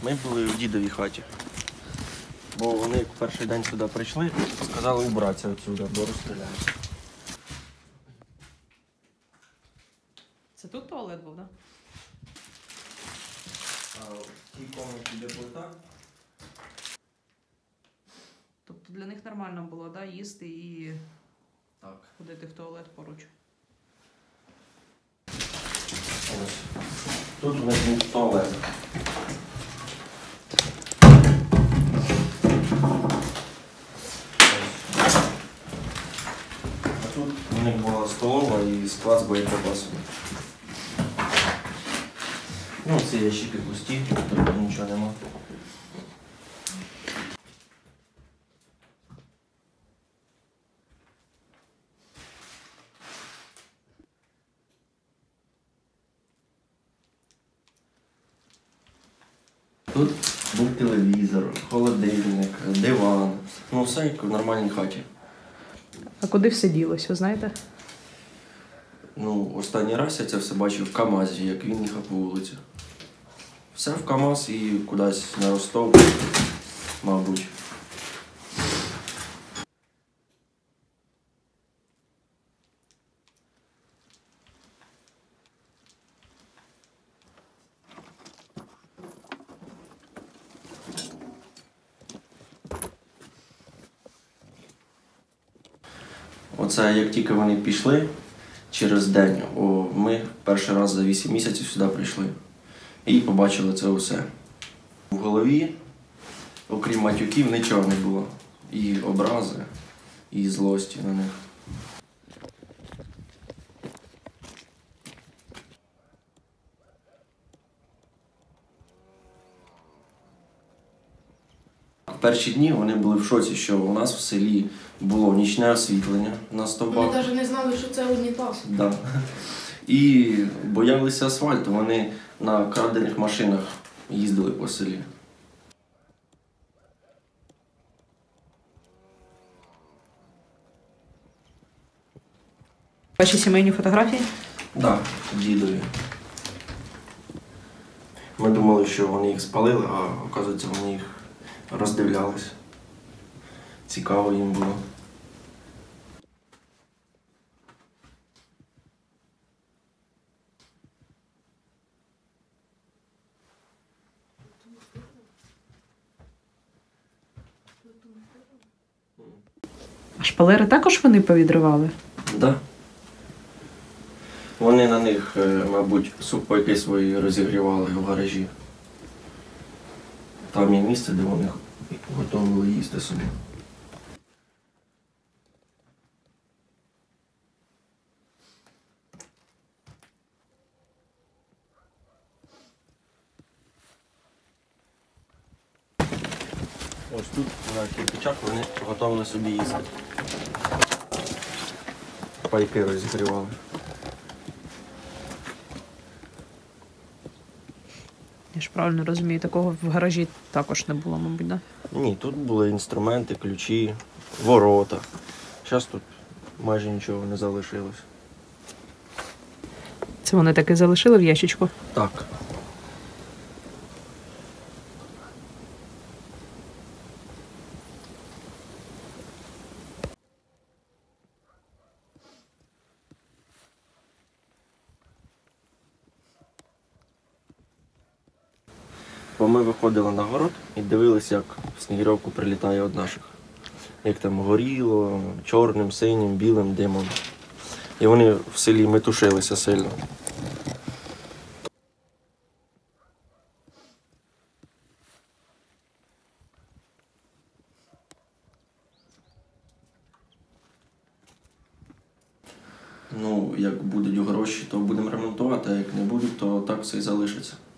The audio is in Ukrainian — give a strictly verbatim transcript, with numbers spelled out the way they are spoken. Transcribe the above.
Ми були в дідовій хаті, бо вони як перший день сюди прийшли, сказали убратися відсюди, бо розстріляють. Це тут туалет був, так? Да? А в тій кімнаті, де плита? Тобто для них нормально було, да, їсти і Так. ходити в туалет поруч. Ось. Тут у нас був туалет. А тут у них була столова і склад з боєприпасами. Ну, ці ящики пусті, тут нічого нема. Тут був телевізор, холодильник, диван. Ну, все як в нормальній хаті. А куди все ділось, ви знаєте? Ну, останній раз я це все бачив в КамАЗі, як він їхав по вулиці. Все в КамАЗ і кудись на Ростов, мабуть. Оце як тільки вони пішли через день, о, ми перший раз за вісім місяців сюди прийшли і побачили це усе. В голові, окрім матюків, нічого не було. І образи, і злості на них. В перші дні вони були в шоці, що у нас в селі було нічне освітлення на стовбах. Вони навіть не знали, що це унітаз. Да. І боялися асфальту, вони на крадених машинах їздили по селі. Ваші сімейні фотографії? Так, да, дідові. Ми думали, що вони їх спалили, а оказується, вони їх роздивлялись. Цікаво їм було. А шпалери також вони повідривали? Так. Да. Вони на них, мабуть, сухпайки свої розігрівали в гаражі. Там є місце, де вони готували їсти собі. Ось тут на кирпичах вони готували собі їсти. Пайки розігрівали. Я ж правильно розумію, такого в гаражі також не було, мабуть, да? Ні, тут були інструменти, ключі, ворота. Зараз тут майже нічого не залишилось. Це вони таки залишили в ящичку? Так. Бо ми виходили на город і дивилися, як снігіровку прилітає від наших. Як там горіло, чорним, синім, білим димом. І вони в селі метушилися сильно. Ну, як будуть гроші, то будемо ремонтувати, а як не будуть, то так все і залишиться.